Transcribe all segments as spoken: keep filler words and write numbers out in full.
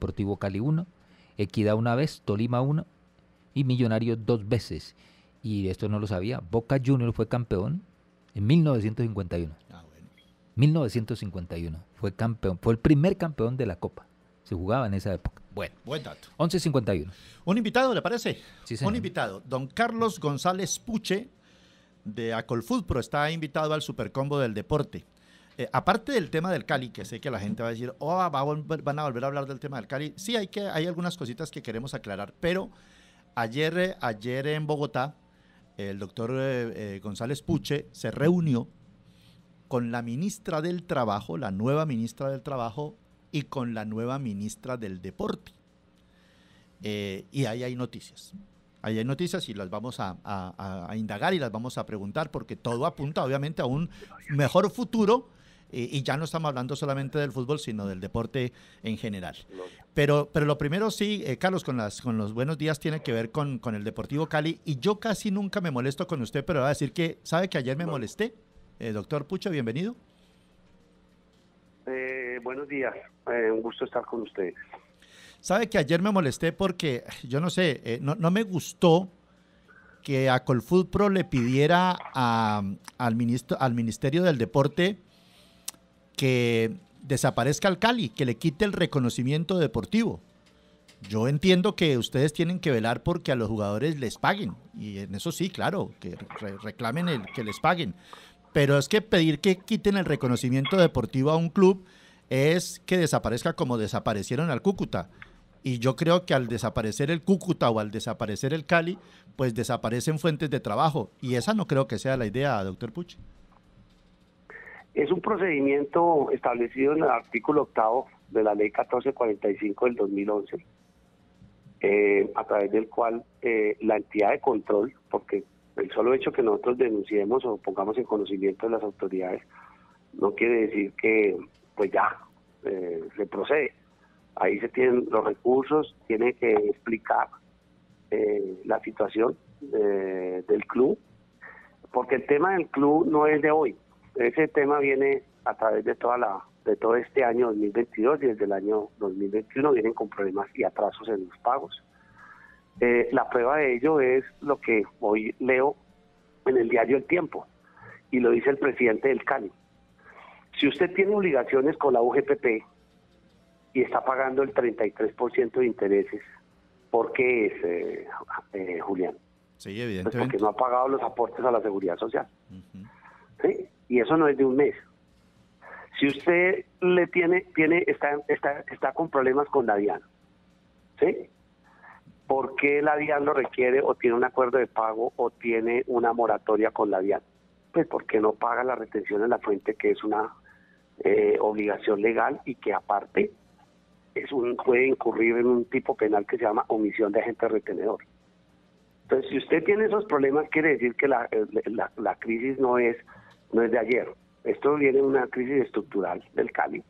Deportivo Cali uno, Equidad una vez, Tolima uno y Millonarios dos veces. Y esto no lo sabía, Boca Juniors fue campeón en mil novecientos cincuenta y uno. Ah, bueno. mil novecientos cincuenta y uno fue campeón, fue el primer campeón de la Copa. Se jugaba en esa época. Bueno, buen dato. once cincuenta y uno. ¿Un invitado, le parece? Sí, señor. Un invitado. Don Carlos González Puche, de Acolfutpro, está invitado al Supercombo del Deporte. Eh, aparte del tema del Cali, que sé que la gente va a decir, oh, va a volver, van a volver a hablar del tema del Cali. Sí, hay, que, hay algunas cositas que queremos aclarar, pero ayer, ayer en Bogotá, el doctor eh, eh, González Puche se reunió con la ministra del Trabajo, la nueva ministra del Trabajo, y con la nueva ministra del Deporte. Eh, y ahí hay noticias. Ahí hay noticias y las vamos a, a, a indagar y las vamos a preguntar, porque todo apunta obviamente a un mejor futuro, eh, y ya no estamos hablando solamente del fútbol, sino del deporte en general. Pero, pero lo primero sí, eh, Carlos, con, las, con los buenos días tiene que ver con, con el Deportivo Cali, y yo casi nunca me molesto con usted, pero voy a decir que, ¿sabe que ayer me molesté? Eh, doctor Puche, bienvenido. Eh, buenos días, eh, un gusto estar con ustedes. Sabe que ayer me molesté porque, yo no sé, eh, no, no me gustó que Acolfutpro le pidiera a, al, ministro, al Ministerio del Deporte que desaparezca el Cali, que le quite el reconocimiento deportivo. Yo entiendo que ustedes tienen que velar porque a los jugadores les paguen, y en eso sí, claro, que re reclamen el que les paguen. Pero es que pedir que quiten el reconocimiento deportivo a un club es que desaparezca como desaparecieron al Cúcuta. Y yo creo que al desaparecer el Cúcuta o al desaparecer el Cali, pues desaparecen fuentes de trabajo. Y esa no creo que sea la idea, doctor Puche. Es un procedimiento establecido en el artículo octavo de la ley catorce cuarenta y cinco del dos mil once, eh, a través del cual eh, la entidad de control, porque el solo hecho que nosotros denunciemos o pongamos en conocimiento de las autoridades, no quiere decir que pues ya eh, se procede. Ahí se tienen los recursos, tiene que explicar eh, la situación eh, del club, porque el tema del club no es de hoy. Ese tema viene a través de toda la de todo este año dos mil veintidós, y desde el año dos mil veintiuno vienen con problemas y atrasos en los pagos. Eh, la prueba de ello es lo que hoy leo en el diario El Tiempo, y lo dice el presidente del Cali. Si usted tiene obligaciones con la U G P P y está pagando el treinta y tres por ciento de intereses, ¿por qué es, eh, eh, Julián? Sí, evidentemente. Pues porque no ha pagado los aportes a la seguridad social. Uh-huh. ¿Sí? Y eso no es de un mes. Si usted le tiene, tiene está, está, está con problemas con la DIAN, ¿sí? ¿Por qué la DIAN lo requiere o tiene un acuerdo de pago o tiene una moratoria con la DIAN? Pues porque no paga la retención en la fuente, que es una eh, obligación legal y que aparte es un puede incurrir en un tipo penal que se llama omisión de agente retenedor. Entonces, si usted tiene esos problemas, quiere decir que la, la, la crisis no es, no es de ayer. Esto viene de una crisis estructural del Cali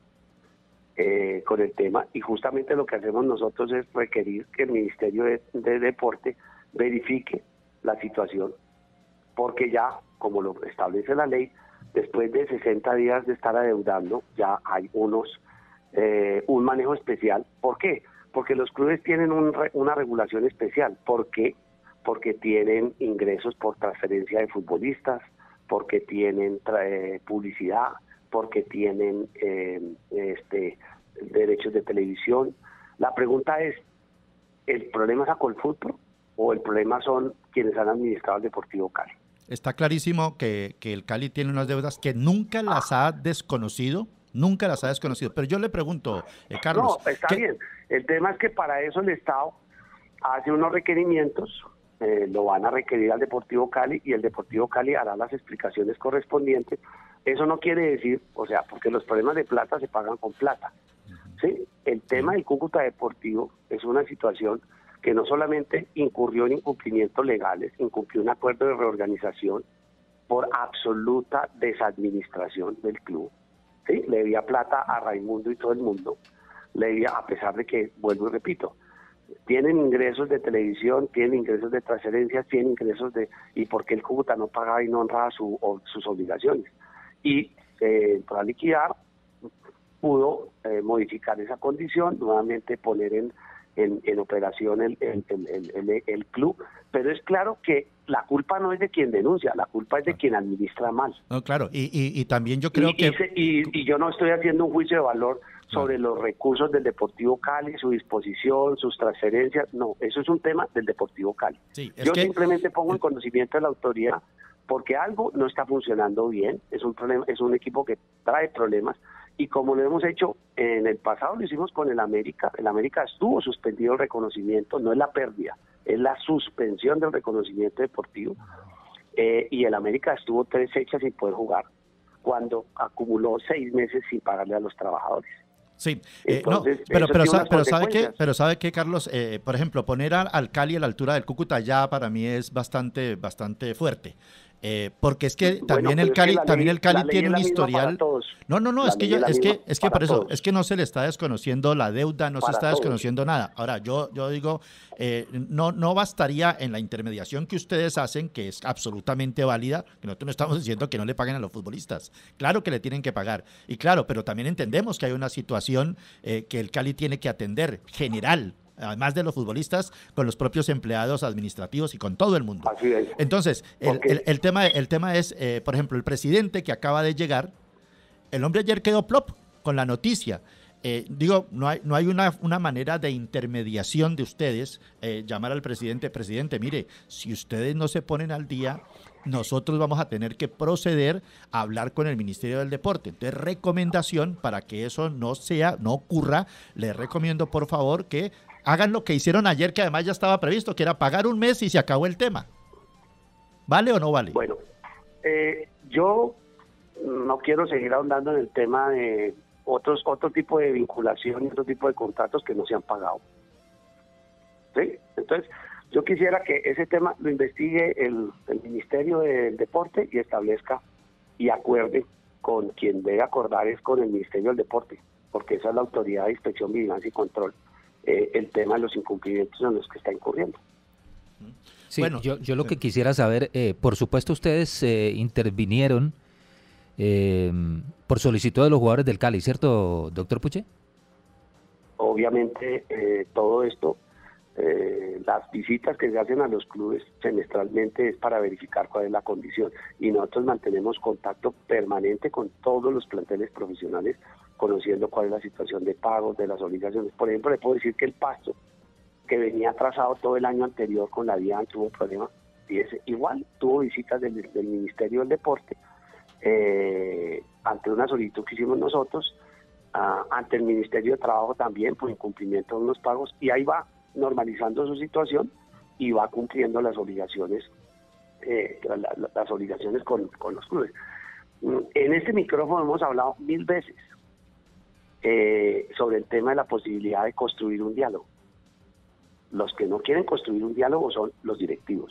eh, con el tema, y justamente lo que hacemos nosotros es requerir que el Ministerio de, de Deporte verifique la situación, porque ya, como lo establece la ley, después de sesenta días de estar adeudando, ya hay unos eh, un manejo especial. ¿Por qué? Porque los clubes tienen un, una regulación especial. ¿Por qué? Porque tienen ingresos por transferencia de futbolistas, porque tienen eh, publicidad, porque tienen eh, este derechos de televisión. La pregunta es, ¿el problema es Acolfutpro o el problema son quienes han administrado el Deportivo Cali? Está clarísimo que, que el Cali tiene unas deudas que nunca las ha desconocido, nunca las ha desconocido. Pero yo le pregunto, eh, Carlos... No, está ¿qué? bien. El tema es que para eso el Estado hace unos requerimientos, eh, lo van a requerir al Deportivo Cali, y el Deportivo Cali hará las explicaciones correspondientes. Eso no quiere decir, o sea, porque los problemas de plata se pagan con plata. ¿Sí? El tema del Cúcuta Deportivo es una situación que no solamente incurrió en incumplimientos legales, incumplió un acuerdo de reorganización por absoluta desadministración del club. ¿Sí? Le debía plata a Raimundo y todo el mundo. Le debía, a pesar de que, vuelvo y repito, tienen ingresos de televisión, tienen ingresos de transferencias, tienen ingresos de... ¿Y por qué el Cúcuta no pagaba y no honraba su, o, sus obligaciones? Y eh, para liquidar, pudo eh, modificar esa condición, nuevamente poner en, en, en operación el, el, el, el, el club, pero es claro que la culpa no es de quien denuncia, la culpa es de quien administra mal. No, claro, y, y, y también yo creo y, que... Y, se, y, y yo no estoy haciendo un juicio de valor sobre claro. los recursos del Deportivo Cali, su disposición, sus transferencias, no, eso es un tema del Deportivo Cali. Sí, es yo que... simplemente pongo en conocimiento de la autoridad porque algo no está funcionando bien, es un problema, es un equipo que trae problemas, y como lo hemos hecho en el pasado, lo hicimos con el América. El América estuvo suspendido el reconocimiento, no es la pérdida, es la suspensión del reconocimiento deportivo, eh, y el América estuvo tres fechas sin poder jugar, cuando acumuló seis meses sin pagarle a los trabajadores. Sí, eh, Entonces, no, pero, pero, sabe, pero sabe que, pero sabe que, Carlos, eh, por ejemplo, poner al, al Cali a la altura del Cúcuta ya para mí es bastante, bastante fuerte. Eh, porque es que también bueno, el Cali, es que también ley, el Cali tiene un historial. No, no, no, la es que yo, es que, es que por eso, todos. es que no se le está desconociendo la deuda, no para se está todos. desconociendo nada. Ahora, yo, yo digo, eh, no, no bastaría en la intermediación que ustedes hacen, que es absolutamente válida, que nosotros no estamos diciendo que no le paguen a los futbolistas. Claro que le tienen que pagar. Y claro, pero también entendemos que hay una situación eh, que el Cali tiene que atender, general, además de los futbolistas, con los propios empleados administrativos y con todo el mundo. Así es. Entonces, el, okay. el, el, tema, el tema es, eh, por ejemplo, el presidente que acaba de llegar, el hombre ayer quedó plop con la noticia. Eh, digo, no hay, no hay una, una manera de intermediación de ustedes, eh, llamar al presidente, presidente, mire, si ustedes no se ponen al día, nosotros vamos a tener que proceder a hablar con el Ministerio del Deporte. Entonces, recomendación para que eso no sea, no ocurra, les recomiendo por favor que hagan lo que hicieron ayer, que además ya estaba previsto, que era pagar un mes y se acabó el tema. ¿Vale o no vale? Bueno, eh, yo no quiero seguir ahondando en el tema de otros otro tipo de vinculación y otro tipo de contratos que no se han pagado. ¿Sí? Entonces, yo quisiera que ese tema lo investigue el, el Ministerio del Deporte y establezca y acuerde con quien debe acordar es con el Ministerio del Deporte, porque esa es la autoridad de inspección, vigilancia y control. Eh, el tema de los incumplimientos en los que está incurriendo. Sí, bueno, yo, yo lo que quisiera saber, eh, por supuesto ustedes eh, intervinieron eh, por solicitud de los jugadores del Cali, ¿cierto, doctor Puche? Obviamente eh, todo esto, eh, las visitas que se hacen a los clubes semestralmente es para verificar cuál es la condición, y nosotros mantenemos contacto permanente con todos los planteles profesionales, conociendo cuál es la situación de pagos, de las obligaciones. Por ejemplo, le puedo decir que el Pasto, que venía atrasado todo el año anterior con la DIAN, tuvo problemas, y ese, igual tuvo visitas del, del Ministerio del Deporte, eh, ante una solicitud que hicimos nosotros, uh, ante el Ministerio de Trabajo también, por incumplimiento de unos pagos, y ahí va normalizando su situación y va cumpliendo las obligaciones, eh, la, la, las obligaciones con, con los clubes. En este micrófono hemos hablado mil veces Eh, sobre el tema de la posibilidad de construir un diálogo. Los que no quieren construir un diálogo son los directivos.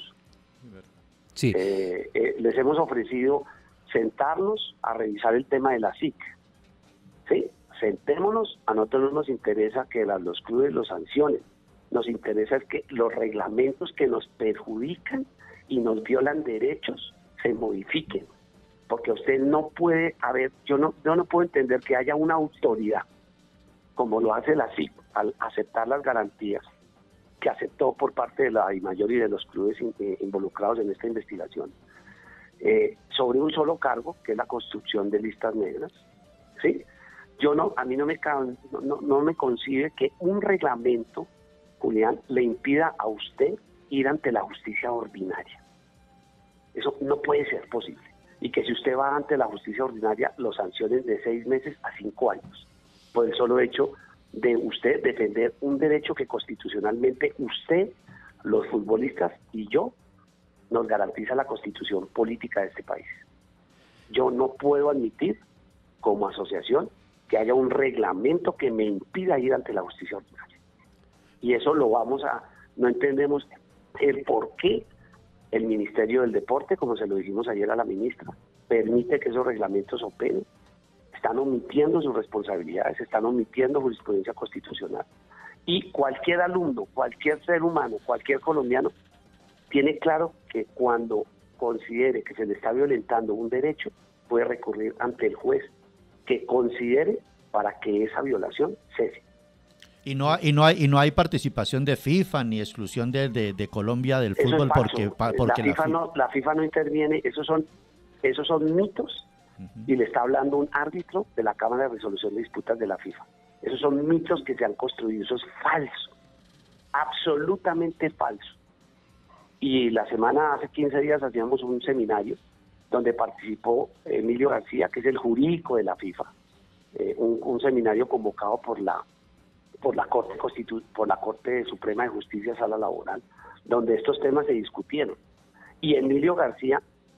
Sí. Eh, eh, les hemos ofrecido sentarnos a revisar el tema de la S I C. ¿Sí? Sentémonos, a nosotros no nos interesa que la, los clubes los sancionen, nos interesa es que los reglamentos que nos perjudican y nos violan derechos se modifiquen. Porque usted no puede haber, yo no, yo no puedo entender que haya una autoridad, como lo hace la S I C, al aceptar las garantías que aceptó por parte de la mayoría de los clubes in, eh, involucrados en esta investigación, eh, sobre un solo cargo, que es la construcción de listas negras. ¿Sí? Yo no, a mí no me, no, no me concibe que un reglamento, Julián, le impida a usted ir ante la justicia ordinaria. Eso no puede ser posible. Y que si usted va ante la justicia ordinaria, lo sancionen de seis meses a cinco años, por el solo hecho de usted defender un derecho que constitucionalmente usted, los futbolistas y yo, nos garantiza la constitución política de este país. Yo no puedo admitir, como asociación, que haya un reglamento que me impida ir ante la justicia ordinaria. Y eso lo vamos a, no entendemos el por qué el Ministerio del Deporte, como se lo dijimos ayer a la ministra, permite que esos reglamentos operen. Están omitiendo sus responsabilidades, están omitiendo jurisprudencia constitucional. Y cualquier alumno, cualquier ser humano, cualquier colombiano, tiene claro que cuando considere que se le está violentando un derecho, puede recurrir ante el juez que considere para que esa violación cese. Y no, y no hay y no hay participación de FIFA ni exclusión de, de, de Colombia del Eso fútbol es porque, falso. porque la, FIFA la, no, la FIFA no interviene, esos son, esos son mitos, uh-huh. y le está hablando un árbitro de la Cámara de Resolución de Disputas de la FIFA. Esos son mitos que se han construido, eso es falso, absolutamente falso. Y la semana, hace quince días, hacíamos un seminario donde participó Emilio García, que es el jurídico de la FIFA, eh, un, un seminario convocado por la por la Corte Constitu por la Corte Suprema de Justicia Sala Laboral, donde estos temas se discutieron. Y Emilio García,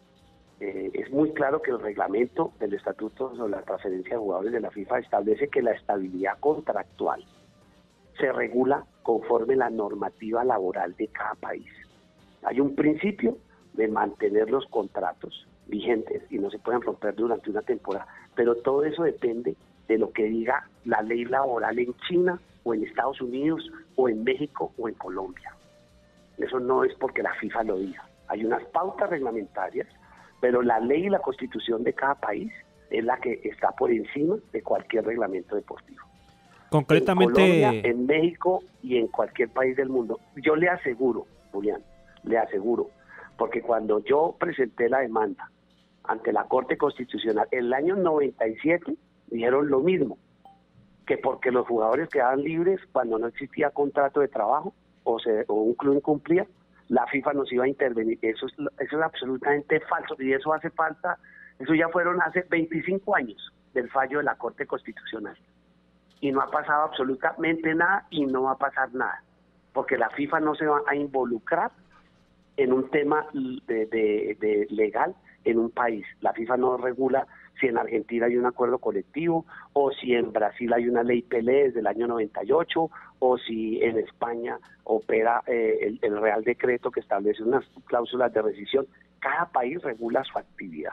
eh, es muy claro que el reglamento del Estatuto sobre la transferencia de jugadores de la FIFA establece que la estabilidad contractual se regula conforme la normativa laboral de cada país. Hay un principio de mantener los contratos vigentes y no se pueden romper durante una temporada, pero todo eso depende de lo que diga la ley laboral en China o en Estados Unidos o en México o en Colombia. Eso no es porque la FIFA lo diga. Hay unas pautas reglamentarias, pero la ley y la constitución de cada país es la que está por encima de cualquier reglamento deportivo. Concretamente... En Colombia, en México y en cualquier país del mundo. Yo le aseguro, Julián, le aseguro, porque cuando yo presenté la demanda ante la Corte Constitucional en el año noventa y siete, dijeron lo mismo, que porque los jugadores quedaban libres cuando no existía contrato de trabajo o, se, o un club incumplía, la FIFA nos iba a intervenir. Eso es, eso es absolutamente falso y eso hace falta, eso ya fueron hace veinticinco años del fallo de la Corte Constitucional y no ha pasado absolutamente nada y no va a pasar nada, porque la FIFA no se va a involucrar en un tema de, de, de legal en un país. La FIFA no regula si en Argentina hay un acuerdo colectivo, o si en Brasil hay una ley Pelé desde el año noventa y ocho, o si en España opera eh, el, el Real Decreto que establece unas cláusulas de rescisión. Cada país regula su actividad.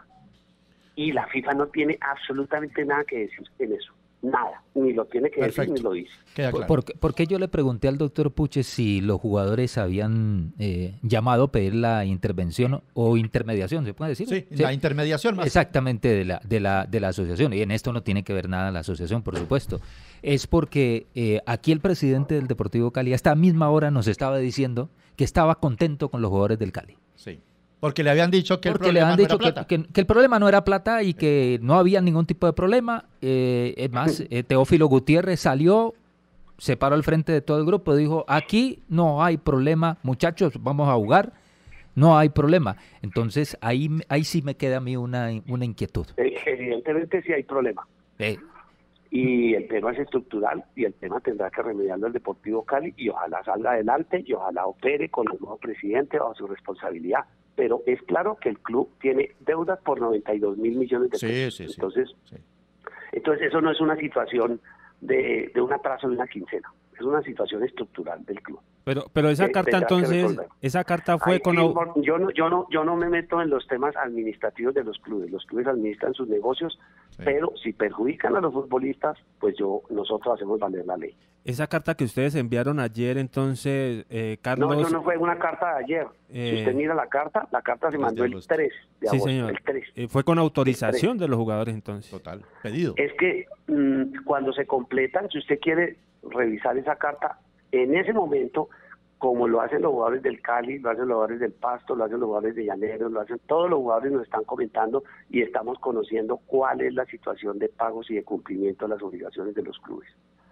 Y la FIFA no tiene absolutamente nada que decir en eso. Nada, ni lo tiene que Perfecto. decir ni lo dice. Queda claro. ¿Por, por qué yo le pregunté al doctor Puche si los jugadores habían eh, llamado a pedir la intervención o intermediación, ¿se puede decir? Sí, ¿Sí? la intermediación más. Exactamente, de la, de, la, de la asociación. Y en esto no tiene que ver nada la asociación, por supuesto. Es porque eh, aquí el presidente del Deportivo Cali a esta misma hora nos estaba diciendo que estaba contento con los jugadores del Cali. Sí. Porque le habían dicho que Porque el problema le habían no dicho era plata. Que, que, que el problema no era plata y que no había ningún tipo de problema. Eh, es más, eh, Teófilo Gutiérrez salió, se paró al frente de todo el grupo, dijo, aquí no hay problema, muchachos, vamos a jugar, no hay problema. Entonces, ahí, ahí sí me queda a mí una, una inquietud. Evidentemente sí hay problema. Eh. Y el tema es estructural y el tema tendrá que remediarlo el Deportivo Cali y ojalá salga adelante y ojalá opere con el nuevo presidente bajo su responsabilidad. Pero es claro que el club tiene deudas por noventa y dos mil millones de pesos. Sí, sí, sí. Entonces, sí. entonces eso no es una situación de, de un atraso de una quincena, es una situación estructural del club. Pero, pero esa que carta entonces, esa carta fue Ay, con... Yo no, yo no, yo no me meto en los temas administrativos de los clubes. Los clubes administran sus negocios, sí. pero si perjudican a los futbolistas, pues yo, nosotros hacemos valer la ley. Esa carta que ustedes enviaron ayer, entonces, eh, Carlos... No, eso no fue una carta de ayer. Eh... Si usted mira la carta, la carta se mandó el tres de agosto. Sí, señor. El tres. Eh, fue con autorización de los jugadores, entonces. Total, pedido. Es que mmm, cuando se completan, si usted quiere revisar esa carta, en ese momento, como lo hacen los jugadores del Cali, lo hacen los jugadores del Pasto, lo hacen los jugadores de Llaneros, lo hacen todos los jugadores, nos están comentando y estamos conociendo cuál es la situación de pagos y de cumplimiento de las obligaciones de los clubes.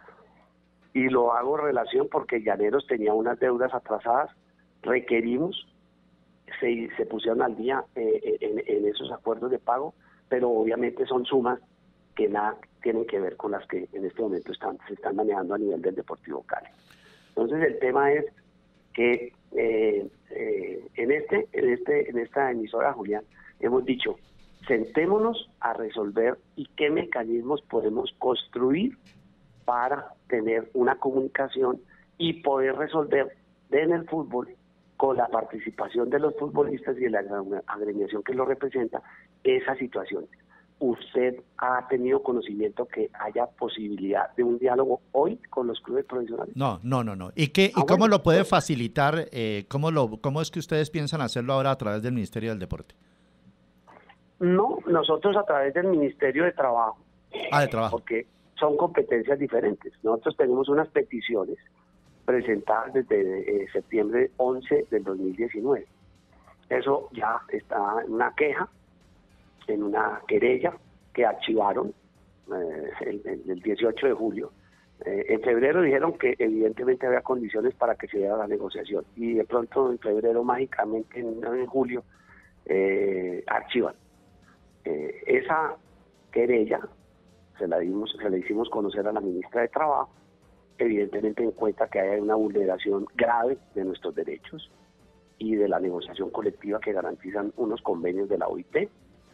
Y lo hago en relación porque Llaneros tenía unas deudas atrasadas, requerimos, se, se pusieron al día eh, en, en esos acuerdos de pago, pero obviamente son sumas que nada tienen que ver con las que en este momento están se están manejando a nivel del Deportivo Cali. Entonces el tema es que eh, eh, en este en este en esta emisora, Julián, hemos dicho, sentémonos a resolver y qué mecanismos podemos construir para tener una comunicación y poder resolver en el fútbol, con la participación de los futbolistas y de la agremiación que lo representa, esa situación. ¿Usted ha tenido conocimiento que haya posibilidad de un diálogo hoy con los clubes profesionales? No, no, no, no. ¿Y qué ah, y cómo bueno, lo puede facilitar? Eh, ¿cómo lo cómo es que ustedes piensan hacerlo ahora a través del Ministerio del Deporte? No, nosotros a través del Ministerio de Trabajo. Ah, de Trabajo. Porque son competencias diferentes. Nosotros tenemos unas peticiones presentadas desde eh, septiembre once del dos mil diecinueve. Eso ya está en una queja, en una querella que archivaron eh, el, el dieciocho de julio. Eh, en febrero dijeron que evidentemente había condiciones para que se diera la negociación y de pronto en febrero mágicamente en, en julio eh, archivan. Eh, esa querella se la dimos, se la hicimos conocer a la ministra de Trabajo, evidentemente en cuenta que hay una vulneración grave de nuestros derechos y de la negociación colectiva que garantizan unos convenios de la O I T,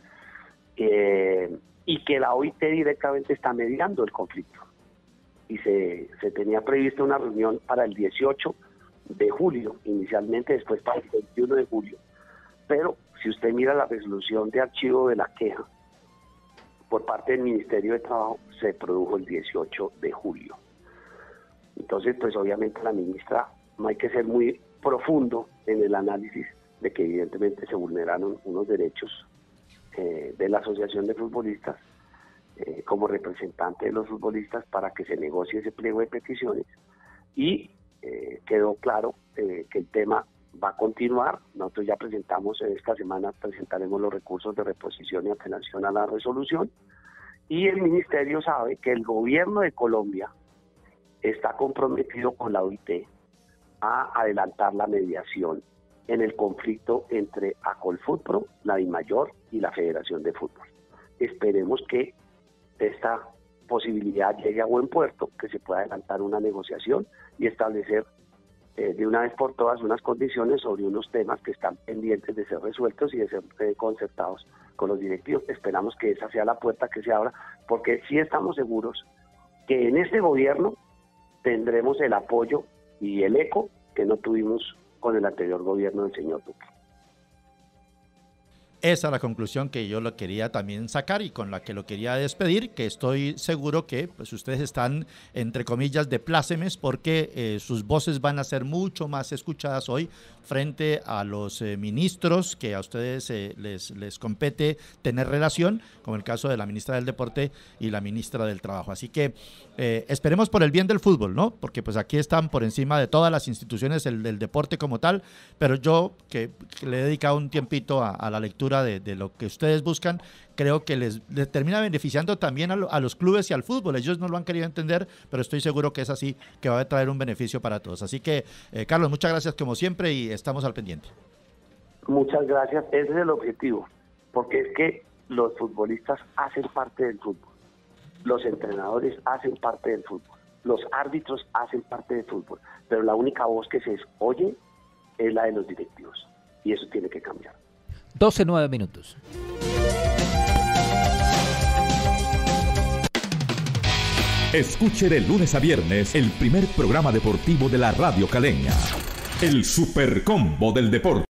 eh, y que la O I T directamente está mediando el conflicto. Y se, se tenía prevista una reunión para el dieciocho de julio, inicialmente, después para el veintiuno de julio. Pero si usted mira la resolución de archivo de la queja por parte del Ministerio de Trabajo, se produjo el dieciocho de julio. Entonces, pues obviamente la ministra, no hay que ser muy profundo en el análisis de que evidentemente se vulneraron unos derechos eh, de la Asociación de Futbolistas, Eh, como representante de los futbolistas, para que se negocie ese pliego de peticiones, y eh, quedó claro eh, que el tema va a continuar. Nosotros ya presentamos, eh, esta semana presentaremos los recursos de reposición y apelación a la resolución, y el ministerio sabe que el gobierno de Colombia está comprometido con la O I T a adelantar la mediación en el conflicto entre Acolfutpro, la DIMAYOR y la Federación de Fútbol. Esperemos que esta posibilidad llegue a buen puerto, que se pueda adelantar una negociación y establecer eh, de una vez por todas unas condiciones sobre unos temas que están pendientes de ser resueltos y de ser eh, concertados con los directivos. Esperamos que esa sea la puerta que se abra, porque sí estamos seguros que en este gobierno tendremos el apoyo y el eco que no tuvimos con el anterior gobierno del señor Duque. Esa es la conclusión que yo lo quería también sacar y con la que lo quería despedir, que estoy seguro que pues ustedes están, entre comillas, de plácemes, porque eh, sus voces van a ser mucho más escuchadas hoy frente a los eh, ministros que a ustedes eh, les, les compete tener relación, como el caso de la ministra del Deporte y la ministra del Trabajo. Así que eh, esperemos por el bien del fútbol, ¿no? Porque pues aquí están por encima de todas las instituciones el del deporte como tal, pero yo que, que le he dedicado un tiempito a, a la lectura De, de lo que ustedes buscan, creo que les, les termina beneficiando también a, lo, a los clubes y al fútbol. Ellos no lo han querido entender, pero estoy seguro que es así, que va a traer un beneficio para todos. Así que, eh, Carlos, muchas gracias como siempre y estamos al pendiente. Muchas gracias, ese es el objetivo, porque es que los futbolistas hacen parte del fútbol, los entrenadores hacen parte del fútbol, los árbitros hacen parte del fútbol, pero la única voz que se oye es la de los directivos, y eso tiene que cambiar. doce, nueve minutos. Escuche de lunes a viernes el primer programa deportivo de la Radio Caleña. El Supercombo del Deporte.